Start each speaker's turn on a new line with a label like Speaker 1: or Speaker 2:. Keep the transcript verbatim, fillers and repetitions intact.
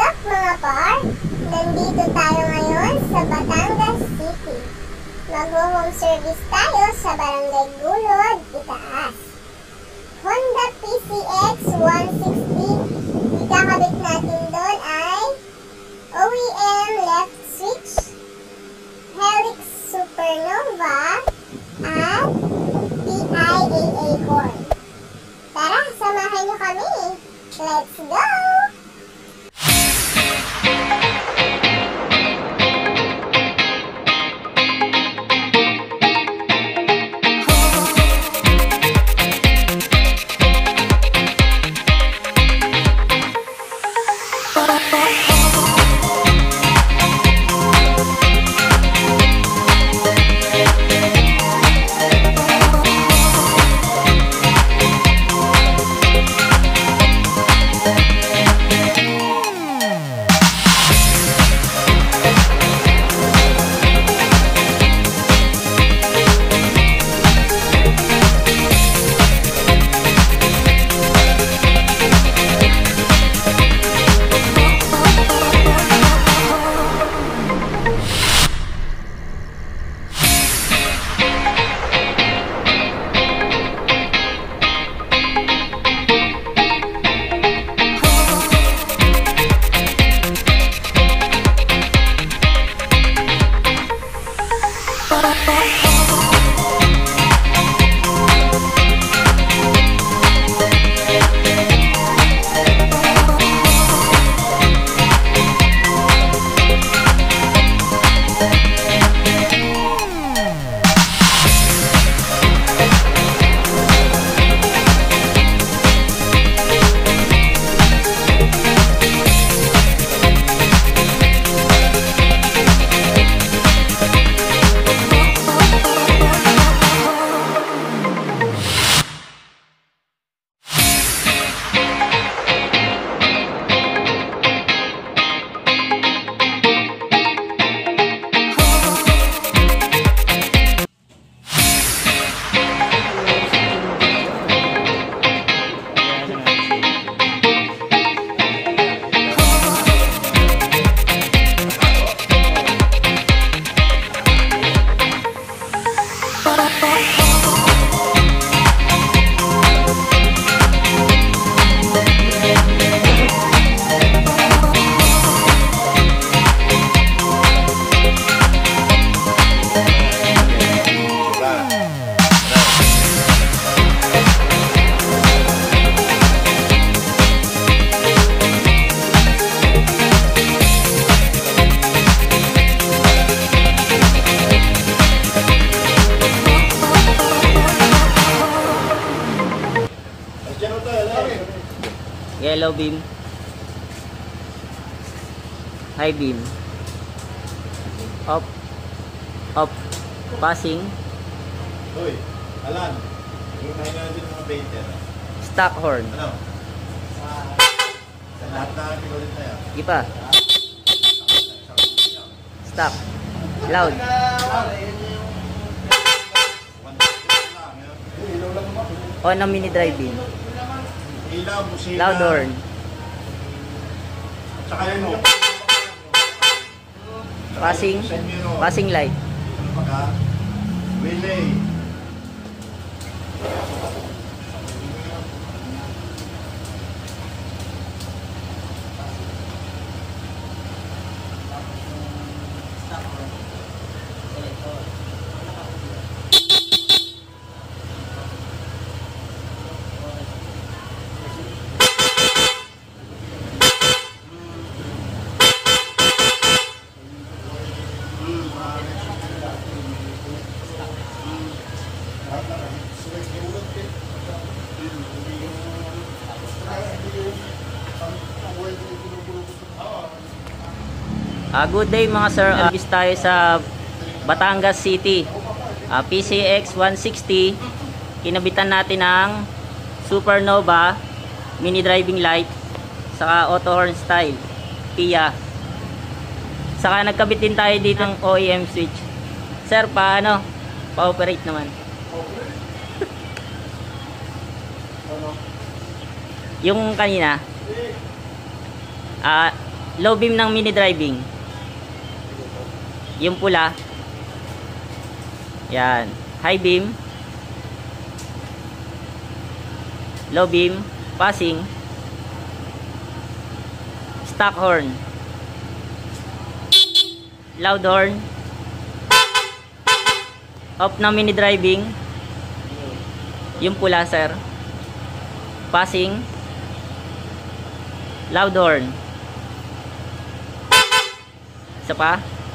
Speaker 1: up mga par? Nandito tayo ngayon sa Batangas City. Mag-home service tayo sa Barangay Gulod, Itaas. Honda P C X one sixty. Ikakabit natin doon ay O E M left switch, Helix Supernova, at P I A A core. Tara, samahan nyo kami! Let's go!
Speaker 2: Yellow beam, high beam, up, up, passing,
Speaker 3: Hoy, Alan, hintayin na natin mga painter.
Speaker 2: stock horn,
Speaker 3: Ano? Sa lahat na kinulit na yan.
Speaker 2: ipa, stop, loud, on a mini drive beam,
Speaker 3: Ilaw, busina.
Speaker 2: loud horn,
Speaker 3: Tsaka yun o.
Speaker 2: passing, passing light,
Speaker 3: Pagka, relay.
Speaker 2: Uh, good day mga sir, uh, tayo sa Batangas City, uh, P C X one sixty. Kinabitan natin ng Supernova mini driving light saka auto horn style P I A. Saka nagkabit din tayo dito ng O E M switch. Sir, paano? Pa-operate naman. Yung kanina, ah, Low beam ng mini driving. Yung pula. Yan. High beam. Low beam. Passing. Stock horn. Loud horn. Off na mini driving. Yung pula, sir. Passing. Loud horn. Isa pa.